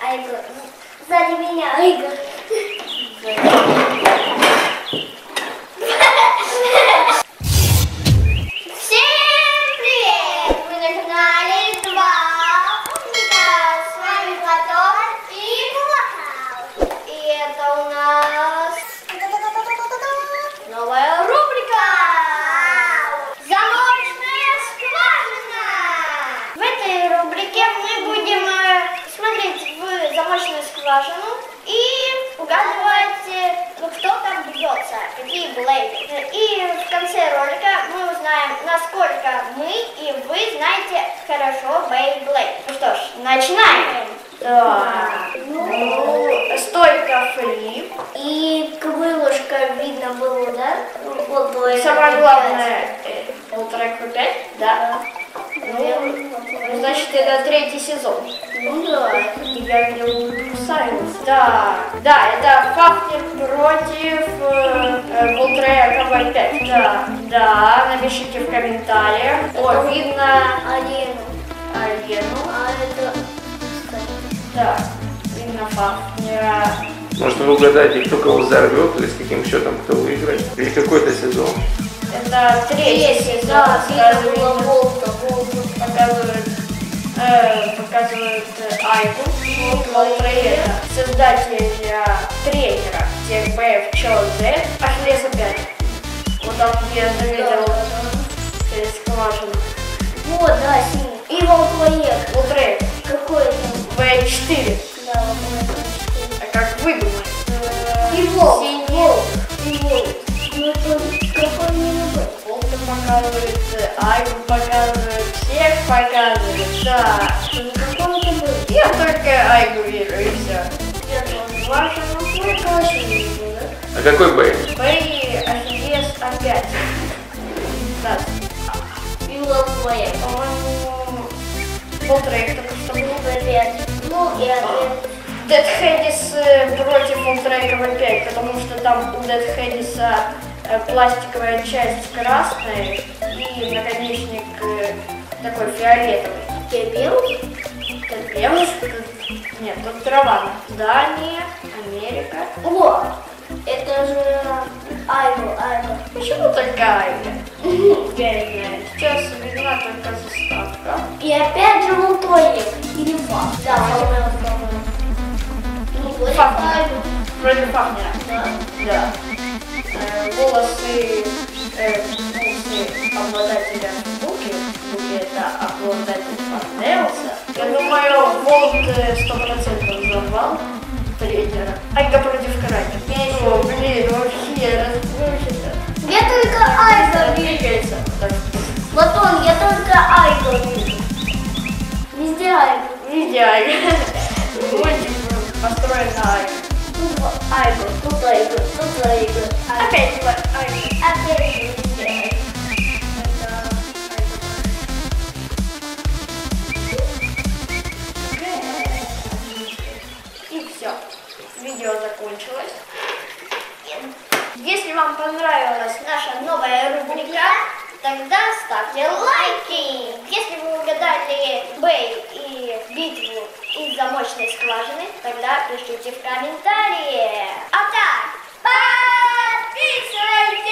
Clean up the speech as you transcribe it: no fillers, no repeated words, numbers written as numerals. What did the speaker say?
Айго. Сзади меня, Айго. Всем привет! Вы на канале Два Умника. С вами Платон и Булака. И это у нас новая рубрика «Замочная скважина». В этой рубрике мы будем смотреть в замочную скважину и угадывать, кто там бьется, какие блейды. И в конце ролика мы узнаем, насколько мы и вы знаете хорошо Бейблейд. Ну что ж, начинаем. Так, стойка фри. И крылышко видно было, да? Вот, самое главное, Ultra Q5, да? Ну, значит, это третий сезон. Ну да. Я видел Silence. Да, это Фахнер против Ultra Q5. Да, напишите в комментариях. О, видно Алену. А это... Да, видно Фахнера. Может, вы угадаете, кто кого взорвет, или с каким счетом кто выиграет? Или какой-то сезон? Это третий сезон. Да, видно было волка. Показывают Айгу, Волтрейда, создателя тренера тех боев ЧОЗ, Ахиллеса 5. Вот там я заметил скважину. Вот, да, синий. И волк-воек. Волтрейд. Какой там? В4. Да, волк-воек. А как вы думаете? И волк. Синий. И волк. Ну это какой не любой. Волка показывает, Айгу показывает, всех показывает. Да. Какой это был? Я только Айгу верю, и все. Ваша насколько вообще не видел, да? А какой бой? Бэй Ахиллес опять. Да. И волк-воек. По-моему, Волтрейд только что был. Опять. Ну и опять. Дед Хэдис против Волтрейда 5, потому что там у Дед Хэдиса пластиковая часть красная и наконечник такой фиолетовый. Белый? Тут белый, нет, тут трава. Дания, Америка. О! Это же Айго. Почему только Айга? Я не знаю. Сейчас видна только заставка. И опять же волк-воек. Или фак. Да, по-моему. Ну, Фахнер. Айго. Вроде Фахнера. Да. Волосы обладателя Буки это обладатель Фарнелса. Я думаю, волк 100% взорвал тренера. Айга против Караки. О, блин, вообще разрушится. Я только Айго вижу. Двигается. Платон, я только Айго вижу. Везде Айго. Везде Айга. Мультик построен на Айга. Тут Айго, тут Айго, тут Айго. Опять Айга. Опять везде Айго. И все. Видео закончилось. Если вам понравилась наша новая рубрика, тогда ставьте лайки. Если вы угадали бей и битву из замочной скважины, тогда пишите в комментариях. А так, подписывайтесь!